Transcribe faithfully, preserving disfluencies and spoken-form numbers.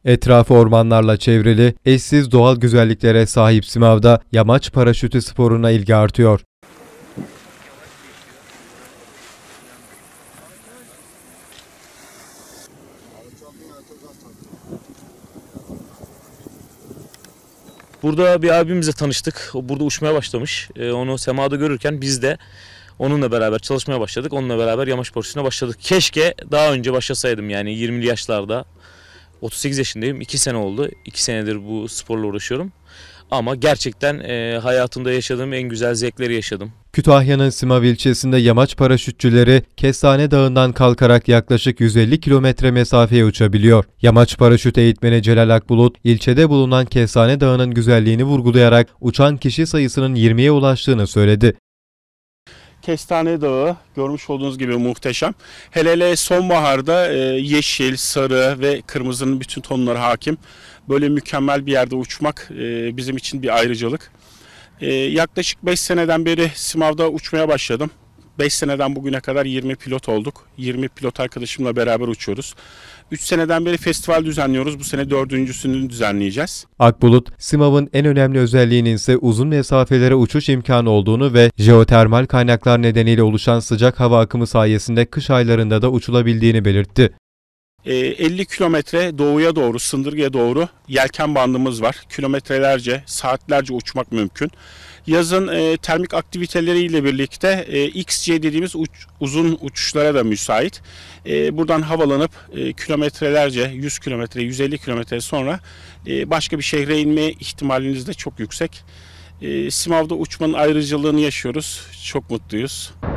Etrafı ormanlarla çevrili, eşsiz doğal güzelliklere sahip Simav'da yamaç paraşütü sporuna ilgi artıyor. Burada bir abimizle tanıştık. O burada uçmaya başlamış. Ee, onu semada görürken biz de onunla beraber çalışmaya başladık. Onunla beraber yamaç paraşütüne başladık. Keşke daha önce başlasaydım, yani yirmili yaşlarda. otuz sekiz yaşındayım. iki sene oldu. iki senedir bu sporla uğraşıyorum. Ama gerçekten e, hayatımda yaşadığım en güzel zevkleri yaşadım. Kütahya'nın Simav ilçesinde yamaç paraşütçüleri Kestane Dağı'ndan kalkarak yaklaşık yüz elli kilometre mesafeye uçabiliyor. Yamaç paraşüt eğitmeni Celal Akbulut, ilçede bulunan Kestane Dağı'nın güzelliğini vurgulayarak uçan kişi sayısının yirmiye ulaştığını söyledi. Kestane Dağı görmüş olduğunuz gibi muhteşem. Hele hele sonbaharda e, yeşil, sarı ve kırmızının bütün tonları hakim. Böyle mükemmel bir yerde uçmak e, bizim için bir ayrıcalık. E, yaklaşık beş seneden beri Simav'da uçmaya başladım. beş seneden bugüne kadar yirmi pilot olduk. yirmi pilot arkadaşımla beraber uçuyoruz. üç seneden beri festival düzenliyoruz. Bu sene dördüncüsünü düzenleyeceğiz. Akbulut, Simav'ın en önemli özelliğinin ise uzun mesafelere uçuş imkanı olduğunu ve jeotermal kaynaklar nedeniyle oluşan sıcak hava akımı sayesinde kış aylarında da uçulabildiğini belirtti. elli kilometre doğuya doğru, Sındırgı'ya doğru yelken bandımız var. Kilometrelerce, saatlerce uçmak mümkün. Yazın e, termik aktiviteleriyle birlikte e, X C dediğimiz uç, uzun uçuşlara da müsait. E, buradan havalanıp e, kilometrelerce, yüz kilometre, yüz elli kilometre sonra e, başka bir şehre inme ihtimaliniz de çok yüksek. E, Simav'da uçmanın ayrıcalığını yaşıyoruz. Çok mutluyuz.